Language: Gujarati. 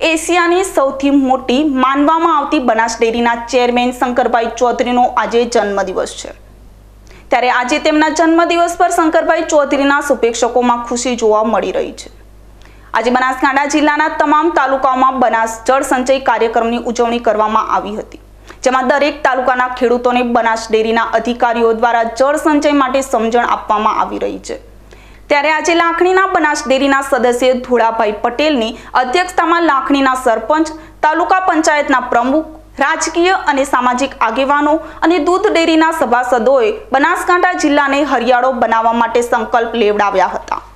એશિયાની સૌથી મોટી માનવામાં આવતી બનાસ ડેરીના ચેરમેન શંકરભાઈ ચૌધરીનો આજે જન્મદિવસ છે। ત્યારે આજે તેમના જન્મદિવસ પર શંકરભાઈ ચૌધરીના શુભેચ્છકોમાં ખુશી જોવા મળી રહી છે। આજે બનાસકાંઠા જિલ્લાના તમામ તાલુકાઓમાં બનાસ જળ સંચય કાર્યક્રમની ઉજવણી કરવામાં આવી હતી, જેમાં દરેક તાલુકાના ખેડૂતોને બનાસ ડેરીના અધિકારીઓ દ્વારા જળ સંચય માટે સમજણ આપવામાં આવી રહી છે। ત્યારે આજે લાખણીના બનાસ ડેરીના સદસ્ય ધોળાભાઈ પટેલની અધ્યક્ષતામાં લાખણીના સરપંચ, તાલુકા પંચાયતના પ્રમુખ, રાજકીય અને સામાજિક આગેવાનો અને દૂધ ડેરીના સભાસદોએ બનાસકાંઠા જિલ્લાને હરિયાળો બનાવવા માટે સંકલ્પ લેવડાવ્યા હતા।